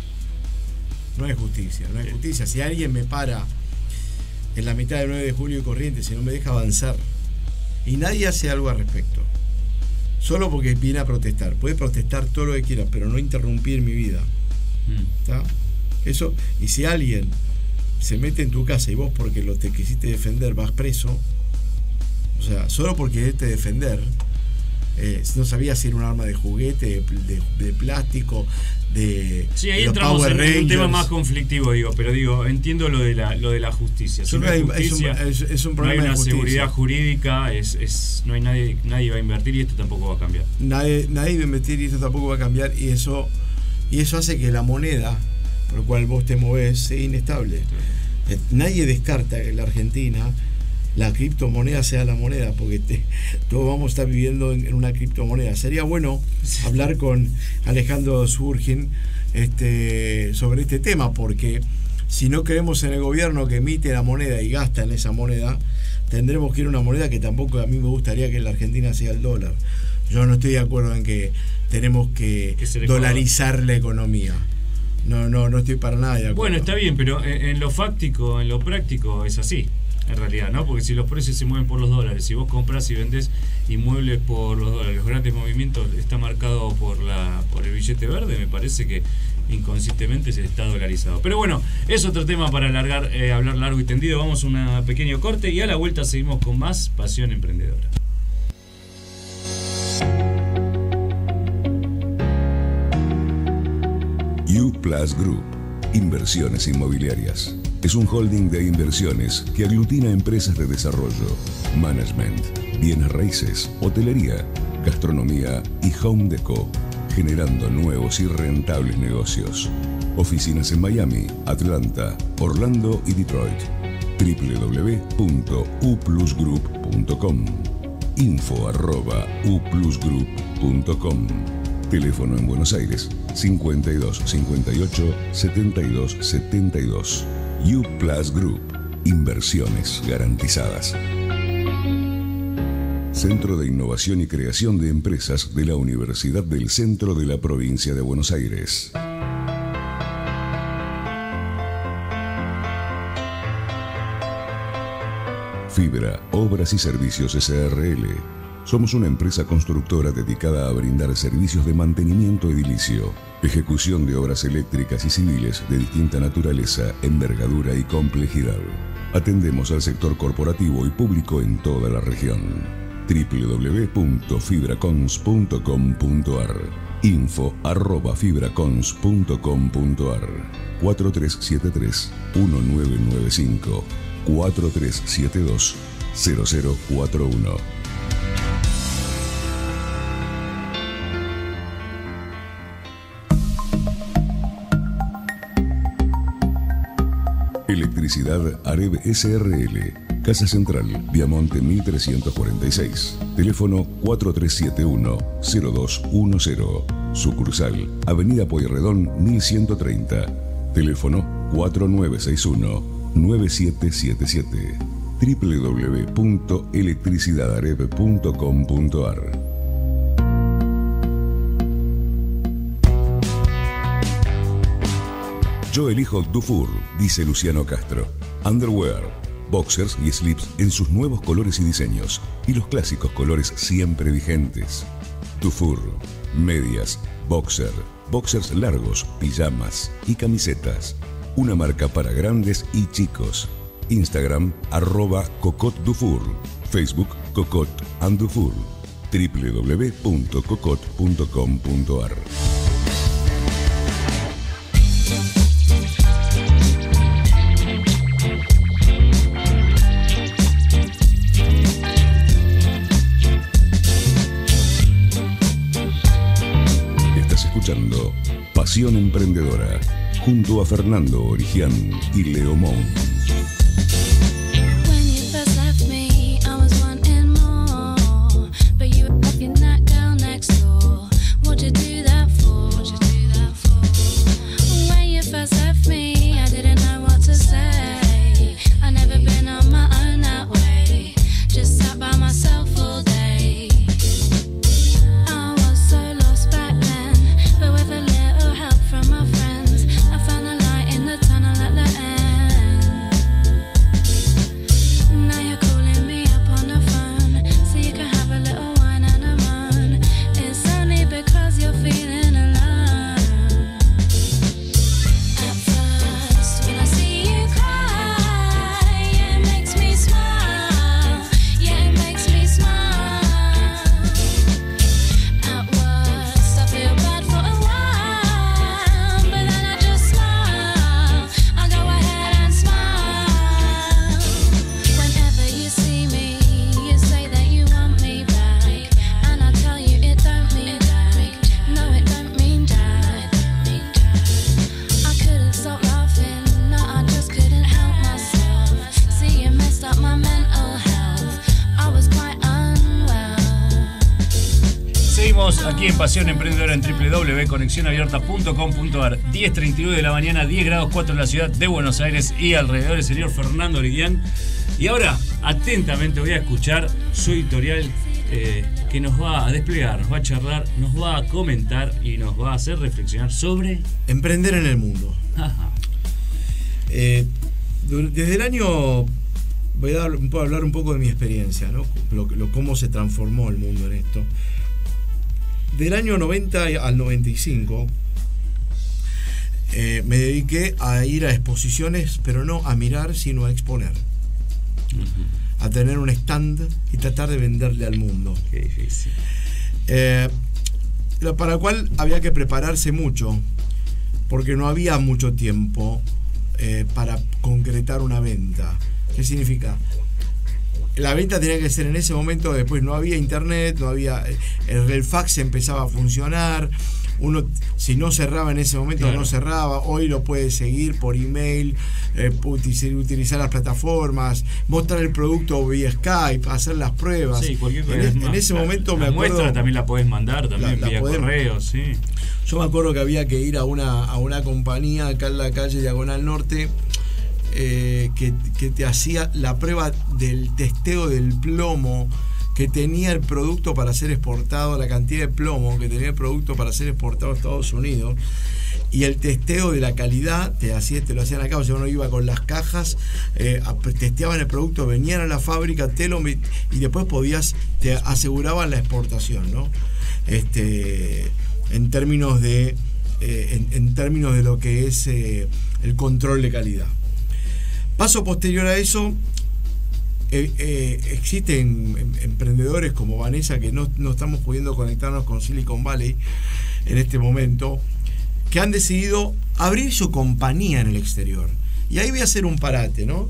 No hay justicia, no hay
Bien.
justicia. Si alguien me para en la mitad del nueve de julio y Corrientes y no me deja avanzar, y nadie hace algo al respecto, solo porque viene a protestar, puede protestar todo lo que quiera, pero no interrumpir mi vida.
Mm.
¿Está? Eso, y si alguien se mete en tu casa y vos porque lo te quisiste defender vas preso, o sea, solo porque queriste defender, eh, no sabías si era un arma de juguete, de, de, de plástico, de,
Sí, ahí
de los
entramos
Power
en, en un
Rangers.
tema más conflictivo, digo, pero digo, entiendo lo de la, lo de la justicia. Si
Solo
no hay
hay- es un-
justicia,
es- es un
no hay
problema de
una
justicia.
seguridad jurídica, es, es, no hay nadie, nadie va a invertir y esto tampoco va a cambiar.
Nadie, nadie va a invertir y esto tampoco va a cambiar, y eso, y eso hace que la moneda por la cual vos te movés sea inestable. Eh, Nadie descarta que en la Argentina la criptomoneda sea la moneda, porque te- todos vamos a estar viviendo en, en una criptomoneda. Sería bueno hablar con Alejandro Surgin este, sobre este tema, porque si no creemos en el gobierno que emite la moneda y gasta en esa moneda, tendremos que ir a una moneda que tampoco a mí me gustaría que en la Argentina sea el dólar. Yo no estoy de acuerdo en que tenemos que
Que se le
dolarizar la economía. No, no, no estoy para nada de acuerdo.
Bueno, está bien, pero en, en lo fáctico, en lo práctico es así, en realidad, ¿no? Porque si los precios se mueven por los dólares, si vos compras y vendés inmuebles por los dólares, los grandes movimientos está marcado por la por el billete verde, me parece que inconscientemente se está dolarizado. Pero bueno, es otro tema para alargar, eh, hablar largo y tendido. Vamos a un pequeño corte y a la vuelta seguimos con más Pasión Emprendedora.
U Plus Group, Inversiones Inmobiliarias. Es un holding de inversiones que aglutina empresas de desarrollo, management, bienes raíces, hotelería, gastronomía y home deco, generando nuevos y rentables negocios. Oficinas en Miami, Atlanta, Orlando y Detroit. w w w punto u plus group punto com. Info arroba u plus group punto com. Teléfono en Buenos Aires cincuenta y dos cincuenta y ocho setenta y dos setenta y dos. U Plus Group. Inversiones garantizadas. Centro de Innovación y Creación de Empresas de la Universidad del Centro de la Provincia de Buenos Aires. Fibra, Obras y Servicios S R L. Somos una empresa constructora dedicada a brindar servicios de mantenimiento edilicio, ejecución de obras eléctricas y civiles de distinta naturaleza, envergadura y complejidad. Atendemos al sector corporativo y público en toda la región. doble u doble u doble u punto fibracons punto com punto a r info arroba fibracons punto com punto a r cuatro tres siete tres uno nueve nueve cinco cuatro tres siete dos cero cero cuatro uno. Electricidad Areb S R L, Casa Central, Viamonte mil trescientos cuarenta y seis, teléfono cuatro tres siete uno cero dos uno cero, sucursal Avenida Pueyrredón mil ciento treinta, teléfono cuatro nueve seis uno nueve siete siete siete, doble u doble u doble u punto electricidad areb punto com punto a r. Yo elijo Dufour, dice Luciano Castro. Underwear, boxers y slips en sus nuevos colores y diseños, y los clásicos colores siempre vigentes. Dufour, medias, boxer, boxers largos, pijamas y camisetas. Una marca para grandes y chicos. Instagram, arroba Cocot Dufour. Facebook, Cocot and Dufour. doble u doble u doble u punto cocot punto com punto a r. Escuchando Pasión Emprendedora junto a Fernando Origian y Leo Mon.
Aquí en Pasión Emprendedora en doble u doble u doble u punto conexión abierta punto com punto a r. diez treinta y uno de la mañana, diez grados cuatro en la ciudad de Buenos Aires y alrededor, el señor Fernando Origian. Y ahora, atentamente voy a escuchar su editorial eh, que nos va a desplegar, nos va a charlar, nos va a comentar y nos va a hacer reflexionar sobre...
Emprender en el mundo.
Ajá.
Eh, desde el año... Voy a hablar un poco de mi experiencia, ¿no? Lo, lo, cómo se transformó el mundo en esto. Del año noventa al noventa y cinco eh, me dediqué a ir a exposiciones, pero no a mirar, sino a exponer. Uh-huh. A tener un stand y tratar de venderle al mundo.
Qué difícil.
Eh, para lo cual había que prepararse mucho, porque no había mucho tiempo eh, para concretar una venta. ¿Qué significa? La venta tenía que ser en ese momento, después no había internet, no había, el, el fax empezaba a funcionar, uno si no cerraba en ese momento, claro, no cerraba, hoy lo puede seguir por email, eh, utilizar las plataformas, mostrar el producto vía Skype, hacer las pruebas.
Sí, cualquier cosa.
En, en ese
la,
momento
la
me acuerdo,
muestra también la podés mandar también la, vía la podemos, correo, sí.
Yo me acuerdo que había que ir a una, a una compañía acá en la calle Diagonal Norte, Eh, que, que te hacía la prueba del testeo del plomo que tenía el producto para ser exportado, la cantidad de plomo que tenía el producto para ser exportado a Estados Unidos, y el testeo de la calidad te, hacía, te lo hacían acá, o sea, uno iba con las cajas, eh, testeaban el producto, venían a la fábrica, te lo, y después podías, te aseguraban la exportación, ¿no? Este, en términos de eh, en, en términos de lo que es eh, el control de calidad. Paso posterior a eso, eh, eh, existen em, emprendedores como Vanessa, que no, no estamos pudiendo conectarnos con Silicon Valley en este momento, que han decidido abrir su compañía en el exterior. Y ahí voy a hacer un parate, ¿no?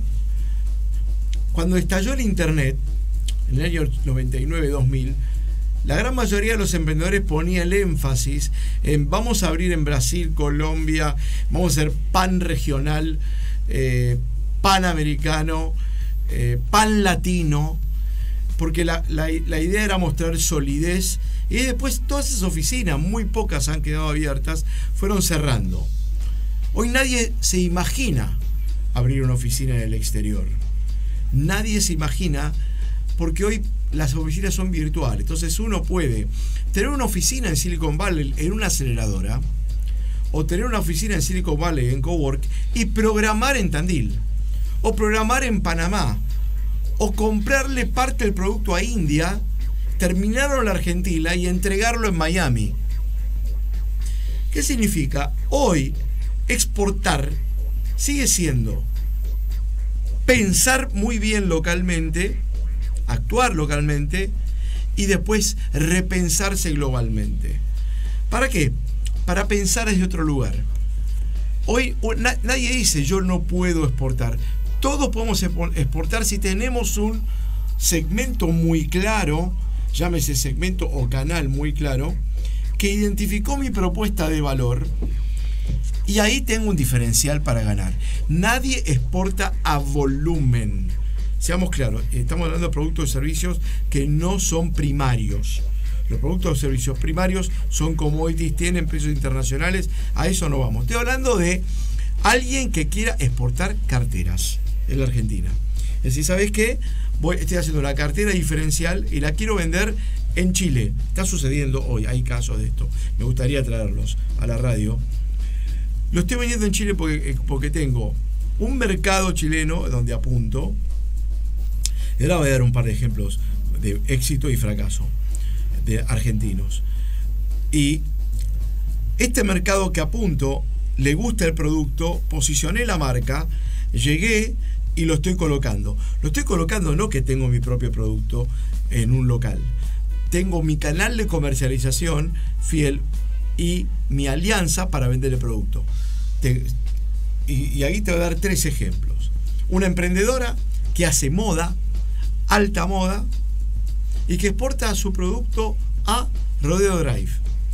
Cuando estalló el internet, en el año noventa y nueve dos mil, la gran mayoría de los emprendedores ponía el énfasis en vamos a abrir en Brasil, Colombia, vamos a hacer pan regional, eh, panamericano, eh, pan latino, porque la, la, la idea era mostrar solidez, y después todas esas oficinas, muy pocas han quedado abiertas, fueron cerrando. Hoy nadie se imagina abrir una oficina en el exterior. Nadie se imagina, porque hoy las oficinas son virtuales. Entonces uno puede tener una oficina en Silicon Valley en una aceleradora, o tener una oficina en Silicon Valley en Cowork y programar en Tandil, o programar en Panamá, o comprarle parte del producto a India, terminarlo en la Argentina y entregarlo en Miami. ¿Qué significa? Hoy exportar sigue siendo pensar muy bien localmente, actuar localmente y después repensarse globalmente. ¿Para qué? Para pensar desde otro lugar. Hoy na- nadie dice yo no puedo exportar. Todos podemos exportar si tenemos un segmento muy claro, llámese segmento o canal muy claro, que identificó mi propuesta de valor, y ahí tengo un diferencial para ganar. Nadie exporta a volumen. Seamos claros, estamos hablando de productos y servicios que no son primarios. Los productos y servicios primarios son commodities, tienen precios internacionales, a eso no vamos. Estoy hablando de alguien que quiera exportar carteras en la Argentina. Es decir, ¿sabes qué? Voy, estoy haciendo una cartera diferencial y la quiero vender en Chile. Está sucediendo hoy, hay casos de esto. Me gustaría traerlos a la radio. Lo estoy vendiendo en Chile porque, porque tengo un mercado chileno donde apunto. Y ahora voy a dar un par de ejemplos de éxito y fracaso de argentinos. Y este mercado que apunto, le gusta el producto, posicioné la marca, llegué y lo estoy colocando. Lo estoy colocando no que tengo mi propio producto en un local. Tengo mi canal de comercialización fiel y mi alianza para vender el producto. Te, y, y ahí te voy a dar tres ejemplos. Una emprendedora que hace moda, alta moda, y que exporta su producto a Rodeo Drive.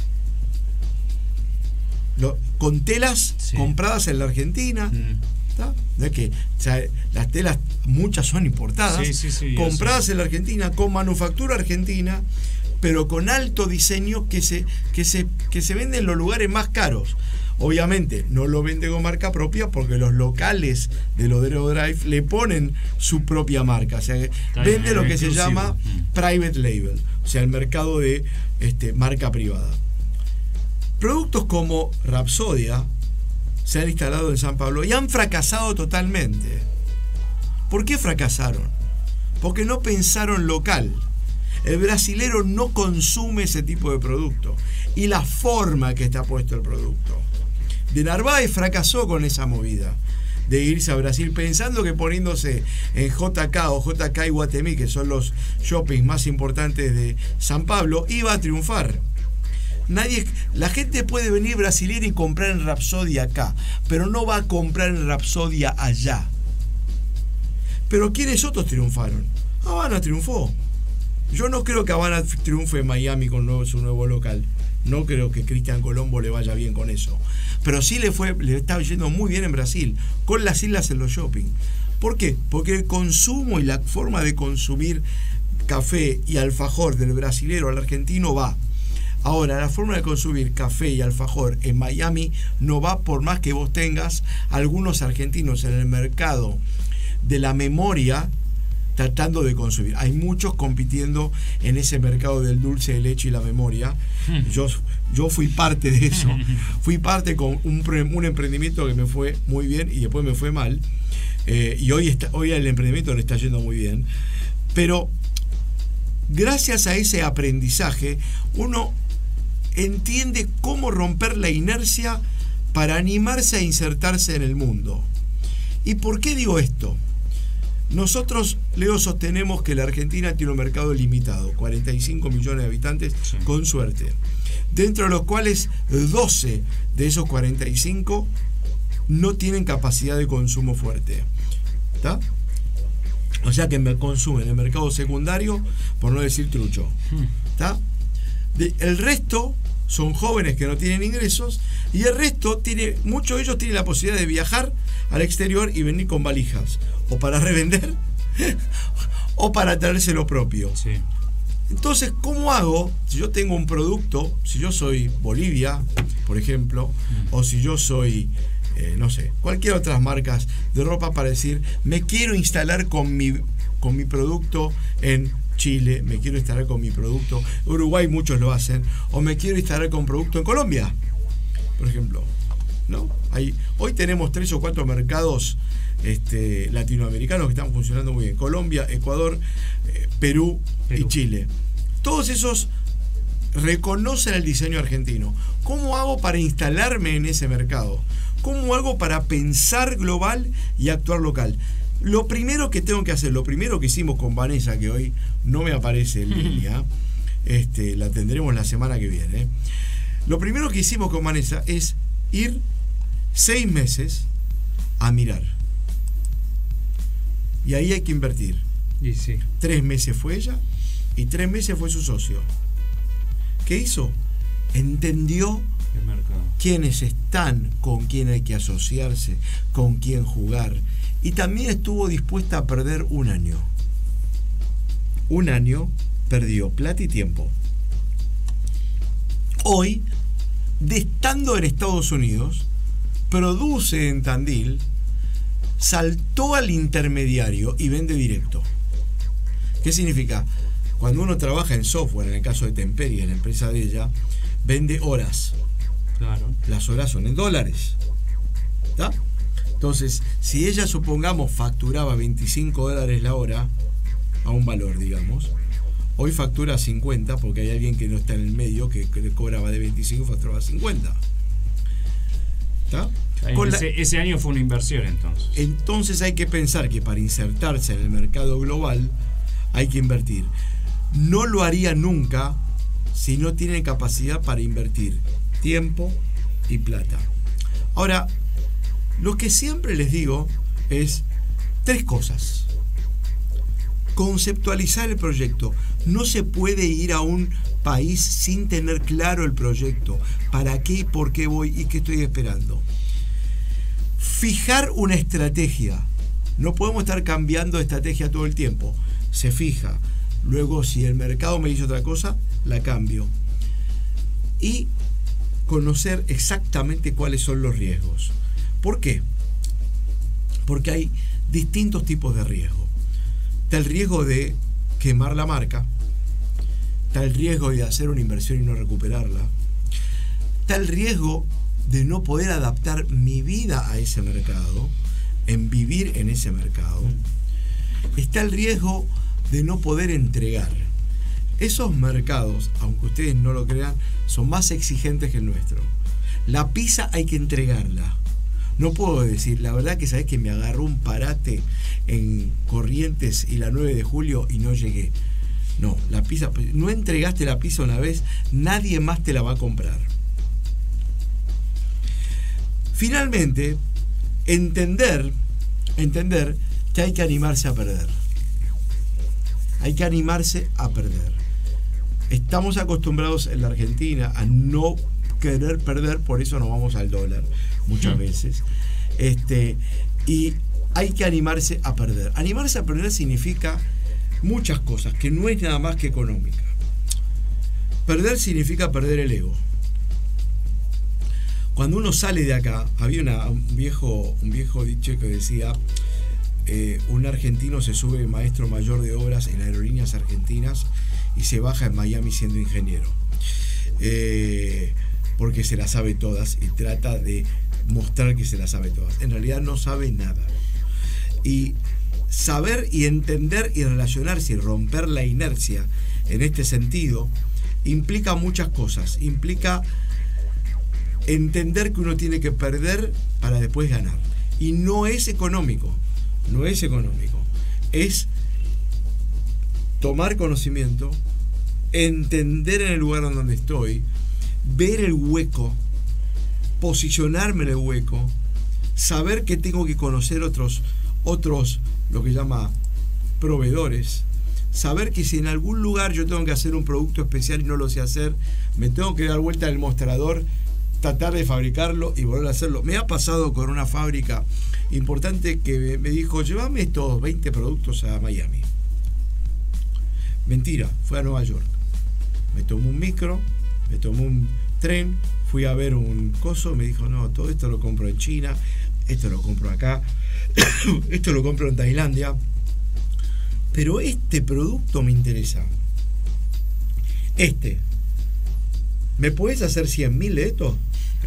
Lo, con telas sí. compradas en la Argentina. Mm. No es que, o sea, las telas, muchas son importadas,
sí, sí, sí,
compradas en la Argentina, con manufactura argentina, pero con alto diseño que se, que se, que se vende en los lugares más caros. Obviamente no lo vende con marca propia porque los locales de Rodeo Drive le ponen su propia marca. O sea, Está vende lo que exclusivo. Se llama private label, o sea, el mercado de este, marca privada. Productos como Rapsodia se han instalado en San Pablo y han fracasado totalmente. ¿Por qué fracasaron? Porque no pensaron local. El brasilero no consume ese tipo de producto y la forma que está puesto el producto. De Narváez fracasó con esa movida de irse a Brasil pensando que poniéndose en J K o J K y Guatemí, que son los shoppings más importantes de San Pablo, iba a triunfar. Nadie, la gente puede venir brasilera y comprar en Rapsodia acá, pero no va a comprar en Rapsodia allá. Pero ¿quiénes otros triunfaron? Habana triunfó. Yo no creo que Habana triunfe en Miami con nuevo, su nuevo local. No creo que Cristian Colombo le vaya bien con eso. Pero sí le fue, le está yendo muy bien en Brasil, con las islas en los shopping. ¿Por qué? Porque el consumo y la forma de consumir café y alfajor del brasilero al argentino va. Ahora, la forma de consumir café y alfajor en Miami no va, por más que vos tengas algunos argentinos en el mercado de la memoria tratando de consumir. Hay muchos compitiendo en ese mercado del dulce de leche y la memoria. Yo, yo fui parte de eso. Fui parte con un, un emprendimiento que me fue muy bien y después me fue mal. Eh, y hoy, está, hoy el emprendimiento le está yendo muy bien. Pero gracias a ese aprendizaje, uno entiende cómo romper la inercia para animarse a insertarse en el mundo. ¿Y por qué digo esto? Nosotros, Leo, sostenemos que la Argentina tiene un mercado limitado, cuarenta y cinco millones de habitantes, sí, con suerte, dentro de los cuales doce de esos cuarenta y cinco no tienen capacidad de consumo fuerte. ¿Está? O sea que consumen el mercado secundario, por no decir trucho. ¿Está? De, el resto son jóvenes que no tienen ingresos y el resto tiene, muchos de ellos tienen la posibilidad de viajar al exterior y venir con valijas, o para revender o para traerse lo propio. Sí. Entonces, ¿cómo hago si yo tengo un producto, si yo soy Bolivia, por ejemplo, mm. o si yo soy, eh, no sé, cualquier otras marcas de ropa, para decir, me quiero instalar con mi, con mi producto en Chile, me quiero instalar con mi producto, Uruguay muchos lo hacen, o me quiero instalar con producto en Colombia, por ejemplo, ¿no? Hay, hoy tenemos tres o cuatro mercados este, latinoamericanos que están funcionando muy bien: Colombia, Ecuador, eh, Perú, Perú y Chile. Todos esos reconocen el diseño argentino. ¿Cómo hago para instalarme en ese mercado? ¿Cómo hago para pensar global y actuar local? Lo primero que tengo que hacer, lo primero que hicimos con Vanessa, que hoy no me aparece en línea, este, la tendremos la semana que viene. Lo primero que hicimos con Vanessa es ir seis meses a mirar. Y ahí hay que invertir.
Y sí.
Tres meses fue ella y tres meses fue su socio. ¿Qué hizo? Entendió
el mercado,
quiénes están, con quién hay que asociarse, con quién jugar. Y también estuvo dispuesta a perder un año. Un año perdió plata y tiempo. Hoy, de estando en Estados Unidos, produce en Tandil, saltó al intermediario y vende directo. ¿Qué significa? Cuando uno trabaja en software, en el caso de Temperi, en la empresa de ella, vende horas.
Claro.
Las horas son en dólares. ¿Está? Entonces, si ella, supongamos, facturaba veinticinco dólares la hora, a un valor, digamos, hoy factura cincuenta, porque hay alguien que no está en el medio, que, que le cobraba de veinticinco y facturaba cincuenta. ¿Está?
Con ese, la, ese año fue una inversión, entonces.
Entonces hay que pensar que para insertarse en el mercado global hay que invertir. No lo haría nunca si no tiene capacidad para invertir tiempo y plata. Ahora, lo que siempre les digo es tres cosas. Conceptualizar el proyecto. No se puede ir a un país sin tener claro el proyecto. ¿Para qué y por qué voy y qué estoy esperando? Fijar una estrategia. No podemos estar cambiando de estrategia todo el tiempo. Se fija. Luego, si el mercado me dice otra cosa, la cambio. Y conocer exactamente cuáles son los riesgos. ¿Por qué? Porque hay distintos tipos de riesgo. Está el riesgo de quemar la marca. Está el riesgo de hacer una inversión y no recuperarla. Está el riesgo de no poder adaptar mi vida a ese mercado, en vivir en ese mercado. Está el riesgo de no poder entregar. Esos mercados, aunque ustedes no lo crean, son más exigentes que el nuestro. La pizza hay que entregarla. No puedo decir, la verdad que sabés que me agarró un parate en Corrientes y la nueve de julio y no llegué. No, la pizza, no entregaste la pizza una vez, nadie más te la va a comprar. Finalmente, entender, entender que hay que animarse a perder. Hay que animarse a perder. Estamos acostumbrados en la Argentina a no querer perder, por eso nos vamos al dólar muchas veces. Este, y hay que animarse a perder. Animarse a perder significa muchas cosas, que no es nada más que económica. Perder significa perder el ego. Cuando uno sale de acá, había una, un, viejo, un viejo dicho que decía, eh, un argentino se sube maestro mayor de obras en Aerolíneas Argentinas y se baja en Miami siendo ingeniero. Eh, porque se las sabe todas y trata de mostrar que se las sabe todas. En realidad no sabe nada. Y saber y entender y relacionarse y romper la inercia en este sentido implica muchas cosas. Implica entender que uno tiene que perder para después ganar. Y no es económico, no es económico. Es tomar conocimiento, entender en el lugar en donde estoy, ver el hueco, posicionarme en el hueco, saber que tengo que conocer otros, otros, lo que llama proveedores, saber que si en algún lugar yo tengo que hacer un producto especial y no lo sé hacer, me tengo que dar vuelta al mostrador, tratar de fabricarlo y volver a hacerlo. Me ha pasado con una fábrica importante que me dijo, llévame estos veinte productos a Miami. Mentira, fue a Nueva York. Me tomó un micro, me tomó un tren, fui a ver un coso, me dijo, no, todo esto lo compro en China, esto lo compro acá, esto lo compro en Tailandia, pero este producto me interesa. Este, ¿me puedes hacer cien mil de estos?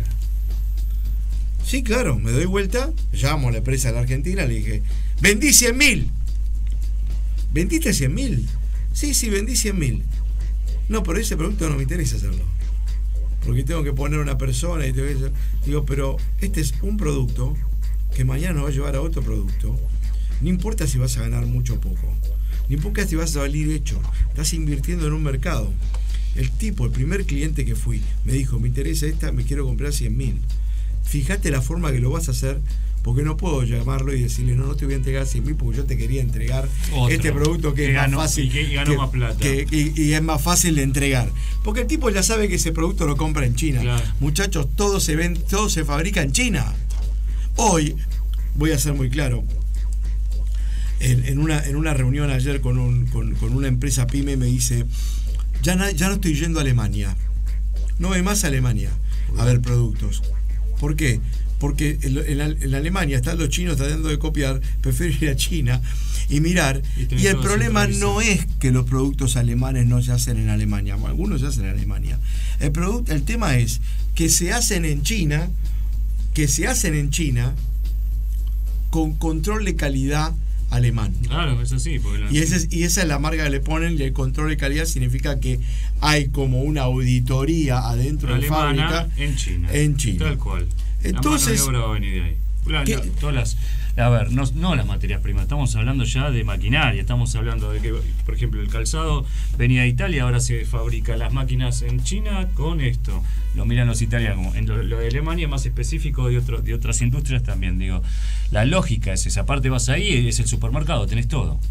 Sí, claro, me doy vuelta, llamo a la empresa de la Argentina, le dije, vendí cien mil. ¿Vendiste cien mil? Sí, sí, vendí cien mil. No, pero ese producto no me interesa hacerlo. Porque tengo que poner una persona y te voy a decir, digo, pero este es un producto que mañana va a llevar a otro producto. No importa si vas a ganar mucho o poco. No importa si vas a salir hecho. Estás invirtiendo en un mercado. El tipo, el primer cliente que fui, me dijo, me interesa esta, me quiero comprar cien mil. Fíjate la forma que lo vas a hacer, porque no puedo llamarlo y decirle, no, no te voy a entregar cien mil porque yo te quería entregar
Otro,
este producto que, que es
ganó,
más fácil.
Y, que, y ganó
que,
más plata.
Que, y, y es más fácil de entregar. Porque el tipo ya sabe que ese producto lo compra en China.
Claro.
Muchachos, todo se ven, todo se fabrica en China. Hoy, voy a ser muy claro, en, en, una, en una reunión ayer con, un, con, con una empresa pyme me dice, ya, na, ya no estoy yendo a Alemania. No voy más a Alemania a ver productos. ¿Por qué? Porque en, en, en Alemania están los chinos tratando de copiar, prefiero ir a China y mirar. Y, y el problema no es que los productos alemanes no se hacen en Alemania, algunos se hacen en Alemania. El, producto, el tema es que se hacen en China, que se hacen en China con control de calidad alemán.
Claro, eso sí. Porque la...
y, ese es, y esa es la marca que le ponen, y el control de calidad significa que hay como una auditoría adentro de la fábrica
en China.
En China.
Tal cual.
Entonces,
la mano de obra va a venir de ahí. La, la, todas las, a ver, no, no las materias primas, estamos hablando ya de maquinaria, estamos hablando de que, por ejemplo, el calzado venía de Italia, ahora se fabrica las máquinas en China con esto. Lo miran los italianos. En lo, lo de Alemania más específico de, otro, de otras industrias también, digo. La lógica es esa, aparte vas ahí, es el supermercado, tenés todo.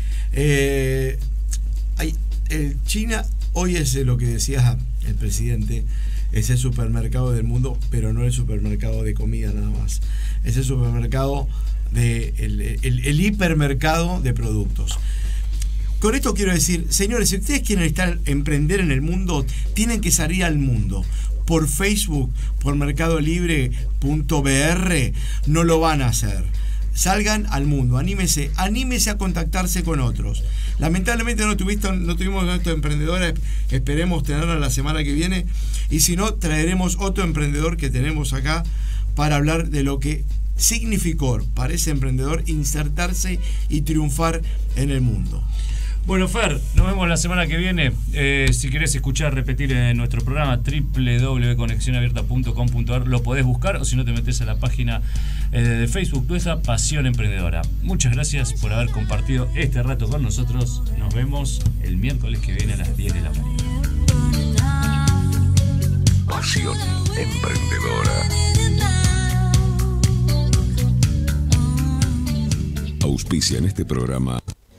Eh, hay, el China hoy es lo que decía el presidente, es el supermercado del mundo, pero no el supermercado de comida nada más. Es el supermercado, de, el, el, el hipermercado de productos. Con esto quiero decir, señores, si ustedes quieren estar, emprender en el mundo, tienen que salir al mundo. Por Facebook, por mercado libre punto b r, no lo van a hacer. Salgan al mundo, anímese, anímese a contactarse con otros. Lamentablemente no, tuviste, no tuvimos estos emprendedores, esperemos tenerla la semana que viene, y si no, traeremos otro emprendedor que tenemos acá para hablar de lo que significó para ese emprendedor insertarse y triunfar en el mundo.
Bueno, Fer, nos vemos la semana que viene. Eh, si querés escuchar, repetir en nuestro programa doble u doble u doble u punto conexión abierta punto com punto a r, lo podés buscar, o si no te metés a la página eh, de Facebook nuestra, Pasión Emprendedora. Muchas gracias por haber compartido este rato con nosotros. Nos vemos el miércoles que viene a las diez de la mañana.
Pasión Emprendedora. Auspicia en este programa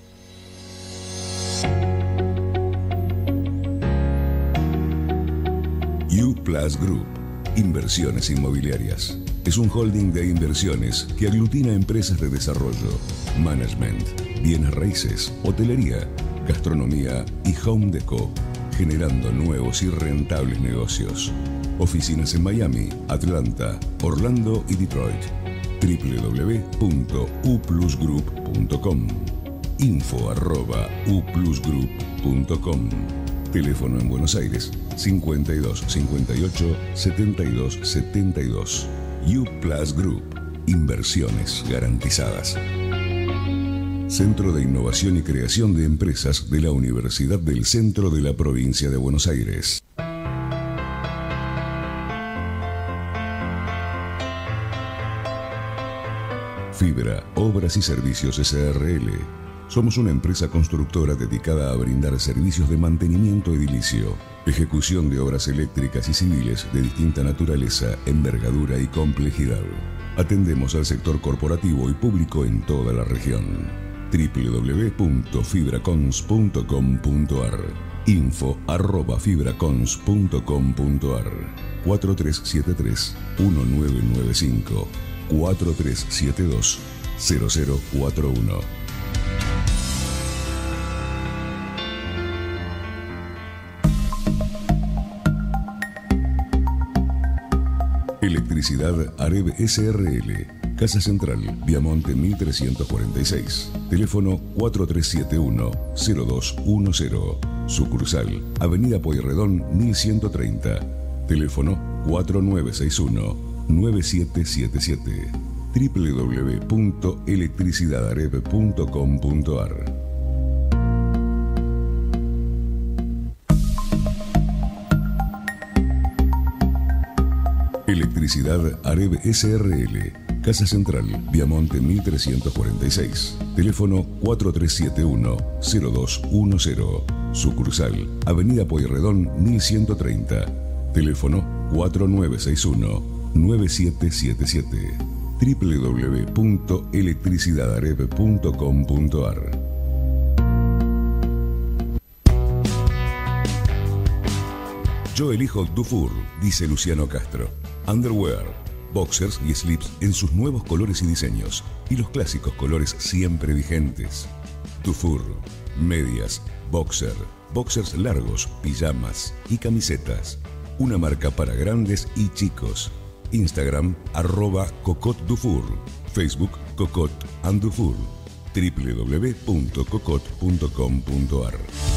U Plus Group, Inversiones Inmobiliarias. Es un holding de inversiones que aglutina empresas de desarrollo, management, bienes raíces, hotelería, gastronomía y home deco, generando nuevos y rentables negocios. Oficinas en Miami, Atlanta, Orlando y Detroit. w w w punto u plus group punto com, info arroba u plus group punto com. Teléfono en Buenos Aires cincuenta y dos cincuenta y ocho setenta y dos setenta y dos. U Plus Group, inversiones garantizadas. Centro de Innovación y Creación de Empresas de la Universidad del Centro de la Provincia de Buenos Aires. Fibra, Obras y Servicios S R L. Somos una empresa constructora dedicada a brindar servicios de mantenimiento edilicio, ejecución de obras eléctricas y civiles de distinta naturaleza, envergadura y complejidad. Atendemos al sector corporativo y público en toda la región. w w w punto fibracons punto com punto a r, info arroba fibracons punto com punto a r, cuatro tres siete tres uno nueve nueve cinco, cuatro tres siete dos cero cero cuatro uno. Electricidad Areb S R L, Casa Central, Viamonte mil trescientos cuarenta y seis. Teléfono cuatro tres siete uno cero dos uno cero. Sucursal, Avenida Pueyrredón mil ciento treinta. Teléfono cuatro nueve seis uno nueve siete siete siete. w w w punto electricidadareb punto com punto a r. Electricidad Areb S R L, Casa Central, Viamonte mil trescientos cuarenta y seis. Teléfono cuatro tres siete uno cero dos uno cero. Sucursal, Avenida Pueyrredón mil ciento treinta. Teléfono cuatro nueve seis uno nueve siete siete siete. w w w punto electricidadareb punto com punto a r. Yo elijo Dufour, dice Luciano Castro. Underwear, boxers y slips en sus nuevos colores y diseños, y los clásicos colores siempre vigentes. Dufour, medias, boxer, boxers largos, pijamas y camisetas. Una marca para grandes y chicos. Instagram, arroba Cocot Dufour. Facebook, Cocot and Dufour. w w w punto cocot punto com punto a r.